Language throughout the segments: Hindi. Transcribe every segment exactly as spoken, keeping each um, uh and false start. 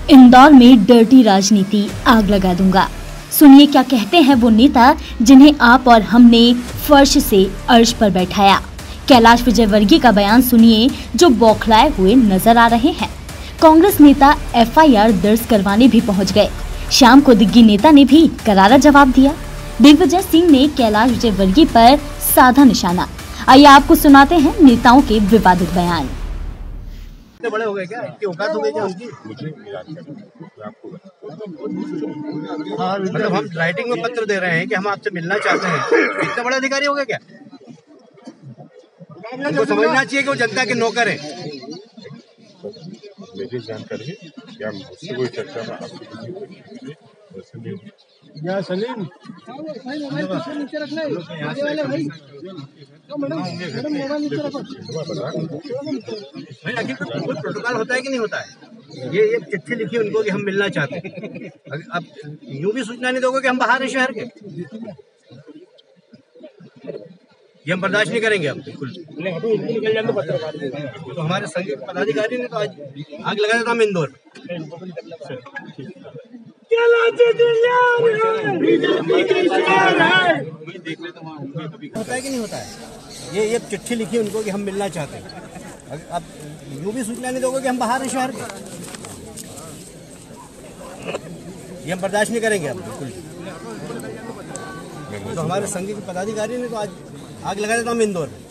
इंदौर में डर्टी राजनीति आग लगा दूंगा। सुनिए क्या कहते हैं वो नेता जिन्हें आप और हमने फर्श से अर्श पर बैठाया। कैलाश विजयवर्गीय का बयान सुनिए जो बौखलाए हुए नजर आ रहे हैं। कांग्रेस नेता एफ आई आर दर्ज करवाने भी पहुंच गए। शाम को दिग्गी नेता ने भी करारा जवाब दिया। दिग्विजय सिंह ने कैलाश विजयवर्गीय पर साधा निशाना। आइए आपको सुनाते हैं नेताओं के विवादित बयान। इतने बड़े हो गए क्या? इतनी औकात हो गई क्या उनकी? हाँ, मतलब हम राइटिंग में पत्र दे रहे हैं कि हम आपसे मिलना चाहते हैं। इतने बड़े अधिकारी हो गए क्या? उनको समझना चाहिए कि वो जनता के नौकर हैं। मेरी जानकारी या मुझसे कोई चर्चा में आपसे या सलीम प्रोटोकॉल होता है कि नहीं होता है? ये ये चिट्ठी लिखी उनको कि हम मिलना चाहते हैं। अब यूं भी सूचना नहीं दोगे कि हम बाहर हैं शहर के, ये हम बर्दाश्त नहीं करेंगे। हम बिल्कुल तो हमारे संघ पदाधिकारी ने तो आज आग लगाया था हम इंदौर होता है कि नहीं होता है? ये ये चिट्ठी लिखी उनको कि हम मिलना चाहते हैं। अब यूं भी सूचना नहीं दोगे कि हम बाहर हैं शहर के, ये हम बर्दाश्त नहीं करेंगे। हम बिल्कुल तो हमारे संघ के पदाधिकारी ने तो आज आग लगाया था हम इंदौर में।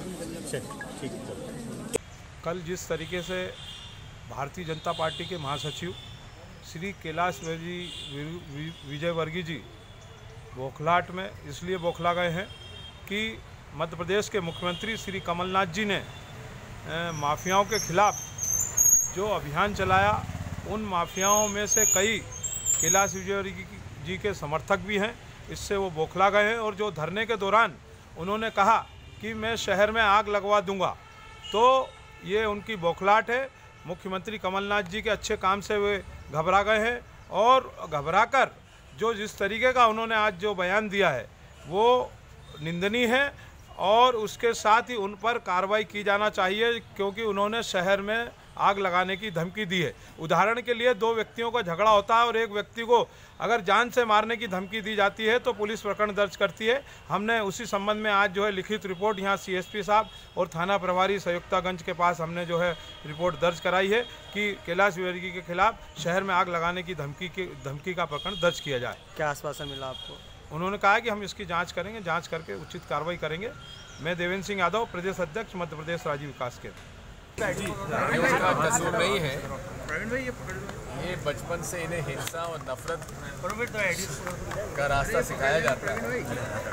कल जिस तरीके से भारतीय जनता पार्टी के महासचिव श्री कैलाश विजयवर्गीय जी बौखलाहट में इसलिए बौखला गए हैं कि मध्य प्रदेश के मुख्यमंत्री श्री कमलनाथ जी ने माफियाओं के खिलाफ जो अभियान चलाया, उन माफियाओं में से कई कैलाश विजयवर्गीय जी के समर्थक भी हैं। इससे वो बौखला गए हैं और जो धरने के दौरान उन्होंने कहा कि मैं शहर में आग लगवा दूंगा, तो ये उनकी बौखलाहट है। मुख्यमंत्री कमलनाथ जी के अच्छे काम से वे घबरा गए हैं और घबराकर जो जिस तरीके का उन्होंने आज जो बयान दिया है वो निंदनीय है और उसके साथ ही उन पर कार्रवाई की जाना चाहिए, क्योंकि उन्होंने शहर में आग लगाने की धमकी दी है। उदाहरण के लिए दो व्यक्तियों का झगड़ा होता है और एक व्यक्ति को अगर जान से मारने की धमकी दी जाती है तो पुलिस प्रकरण दर्ज करती है। हमने उसी संबंध में आज जो है लिखित रिपोर्ट यहाँ सी एस पी साहब और थाना प्रभारी संयुक्तागंज के पास हमने जो है रिपोर्ट दर्ज कराई है कि कैलाश विजयवर्गीय के खिलाफ शहर में आग लगाने की धमकी की धमकी का प्रकरण दर्ज किया जाए। क्या आश्वासन मिला आपको? उन्होंने कहा कि हम इसकी जाँच करेंगे, जाँच करके उचित कार्रवाई करेंगे। मैं देवेंद्र सिंह यादव, प्रदेश अध्यक्ष मध्य प्रदेश राज्य विकास के। का कसूर नहीं है, ये बचपन से इन्हें हिंसा और नफरत का रास्ता सिखाया जाता है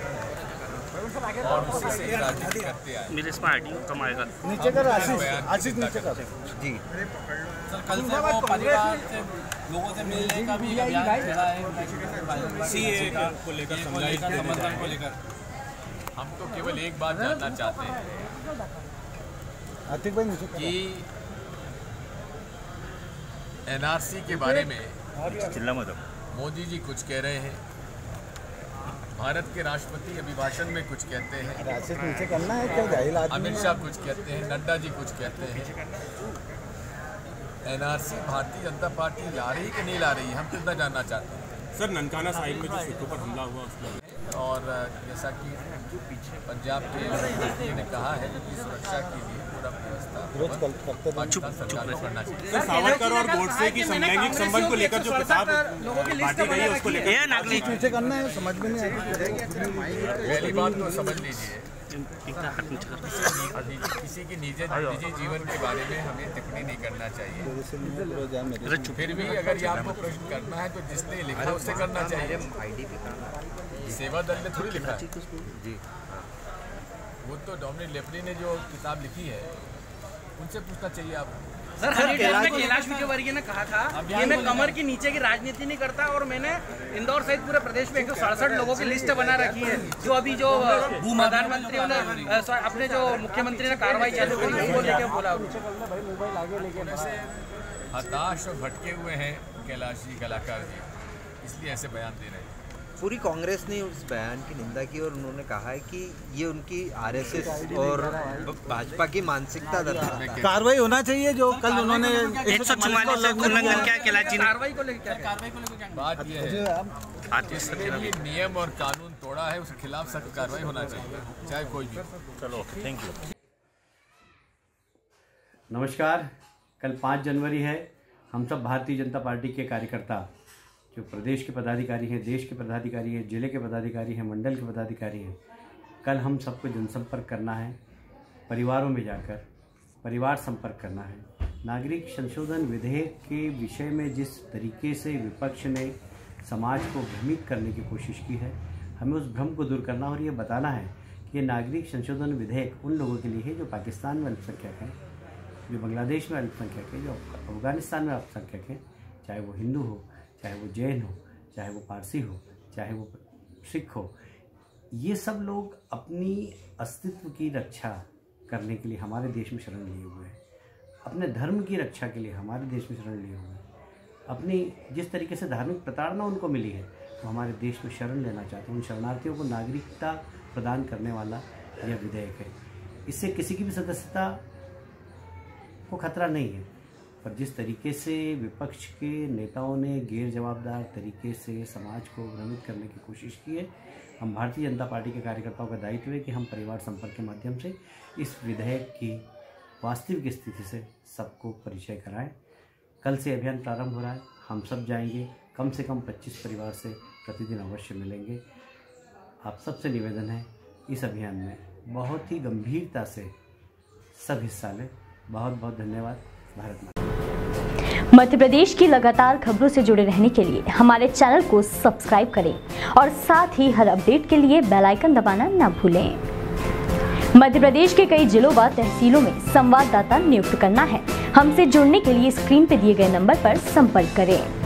और उसी से राजनीति करते आए। मेरे इस पार्टी कम आएगा नीचे कर आशीष आशीष नीचे कर जी। सर कल से वो परिवार से लोगों से मिलने का भी अभियान चला है सीए को लेकर, समर्थन को लेकर। हम तो केवल एक बात जानना चाहते हैं कि एन आर सी के बारे में मोदी जी कुछ कह रहे हैं, भारत के राष्ट्रपति अभिभाषण में कुछ कहते हैं, अमित शाह कुछ कहते हैं, नड्डा जी कुछ कहते हैं। N R C Bharatiya Janata party ला रही कि नहीं ला रही, हम कितना जानना चाहते हैं। सर ननकाना साहिब में जो सिखों पर हमला हुआ उसमें और जैसा कि पंजाब के मुख्यमंत्री ने कहा है कि सुरक्षा के लिए पूरा व्यवस्था पाकिस्तान सरकार को करना चाहिए। सर सावरकर और गोडसे की समलैंगिक संबंध को लेकर जो किताब बांटी गई है उसको लेकर करना है, समझ में नहीं आएगी। पहली बात तो समझ लीजिए, किसी की निजी निजी जीवन के बारे में हमें टिप्पणी नहीं करना चाहिए। फिर भी अगर ये आपको प्रश्न करना है तो जिसने लिखा उससे करना चाहिए। सेवा दल ने थोड़ी लिखा है जी, वो तो डोमिनिक लेप्री ने जो किताब लिखी है उनसे पूछना चाहिए आपको। सर हरियाणा में कैलाश विजयवर्गीय ने कहा था कि मैं कमर के नीचे की राजनीति नहीं करता और मैंने इंदौर सहित पूरे प्रदेश में एक सौ सड़सठ लोगों की लिस्ट बना रखी है जो अभी जो प्रधानमंत्रियों ने अपने जो मुख्यमंत्री ने कार्रवाई चालू करी वो लेके बोला। हताश और भटके हुए हैं कैलाश जी कलाकार जी, इसलिए ऐसे बयान दे रहे हैं। पूरी कांग्रेस ने उस बयान की निंदा की और उन्होंने कहा है कि ये उनकी आरएसएस और भाजपा की मानसिकता दर्शाता है। कार्रवाई होना चाहिए जो कल उन्होंने एक सौ चौवालीस से उल्लंघन क्या कैलाश जी ने कार्रवाई को लेकर कार्रवाई को लेकर बात यह है जिसने नियम और कानून तोड़ा है उसके खिलाफ सख्त कार्रवाई होना चाहिए, चाहे कोई भी। चलो थैंक यू। नमस्कार, कल पाँच जनवरी है। हम सब भारतीय जनता पार्टी के कार्यकर्ता जो प्रदेश के पदाधिकारी हैं, देश के पदाधिकारी हैं, जिले के पदाधिकारी हैं, मंडल के पदाधिकारी हैं, कल हम सबको जनसंपर्क करना है, परिवारों में जाकर परिवार संपर्क करना है। नागरिक संशोधन विधेयक के विषय में जिस तरीके से विपक्ष ने समाज को भ्रमित करने की कोशिश की है, हमें उस भ्रम को दूर करना और ये बताना है कि ये नागरिक संशोधन विधेयक उन लोगों के लिए है जो पाकिस्तान में अल्पसंख्यक हैं, जो बांग्लादेश में अल्पसंख्यक है, जो अफगानिस्तान में अल्पसंख्यक है, चाहे वो हिंदू हो, चाहे वो जैन हो, चाहे वो पारसी हो, चाहे वो सिख हो। ये सब लोग अपनी अस्तित्व की रक्षा करने के लिए हमारे देश में शरण लिए हुए हैं, अपने धर्म की रक्षा के लिए हमारे देश में शरण लिए हुए हैं। अपनी जिस तरीके से धार्मिक प्रताड़ना उनको मिली है वो हमारे देश में शरण लेना चाहते हैं। उन शरणार्थियों को नागरिकता प्रदान करने वाला यह विधेयक है। इससे किसी की भी सदस्यता को खतरा नहीं है, पर जिस तरीके से विपक्ष के नेताओं ने गैर जवाबदार तरीके से समाज को भ्रमित करने की कोशिश की है, हम भारतीय जनता पार्टी के कार्यकर्ताओं का दायित्व है कि हम परिवार संपर्क के माध्यम से इस विधेयक की वास्तविक स्थिति से सबको परिचय कराएं। कल से अभियान प्रारंभ हो रहा है, हम सब जाएंगे, कम से कम पच्चीस परिवार से प्रतिदिन अवश्य मिलेंगे। आप सबसे निवेदन है इस अभियान में बहुत ही गंभीरता से सब हिस्सा लें। बहुत बहुत धन्यवाद। भारत माता। मध्य प्रदेश की लगातार खबरों से जुड़े रहने के लिए हमारे चैनल को सब्सक्राइब करें और साथ ही हर अपडेट के लिए बेल आइकन दबाना न भूलें। मध्य प्रदेश के कई जिलों व तहसीलों में संवाददाता नियुक्त करना है। हमसे जुड़ने के लिए स्क्रीन पर दिए गए नंबर पर संपर्क करें।